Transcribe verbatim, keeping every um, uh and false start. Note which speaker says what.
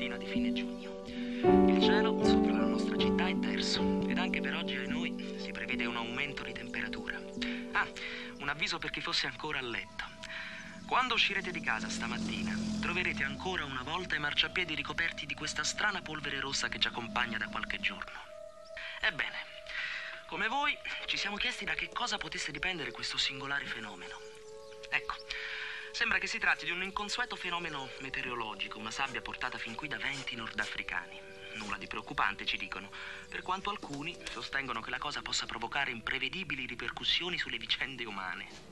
Speaker 1: pioggerellina di fine giugno. Il cielo sopra la nostra città è terso ed anche per oggi ai noi si prevede un aumento di temperatura. Ah, un avviso per chi fosse ancora a letto. Quando uscirete di casa stamattina troverete ancora una volta i marciapiedi ricoperti di questa strana polvere rossa che ci accompagna da qualche giorno. Ebbene, come voi ci siamo chiesti da che cosa potesse dipendere questo singolare fenomeno. Ecco, sembra che si tratti di un inconsueto fenomeno meteorologico, una sabbia portata fin qui da venti nordafricani. Nulla di preoccupante, ci dicono, per quanto alcuni sostengono che la cosa possa provocare imprevedibili ripercussioni sulle vicende umane.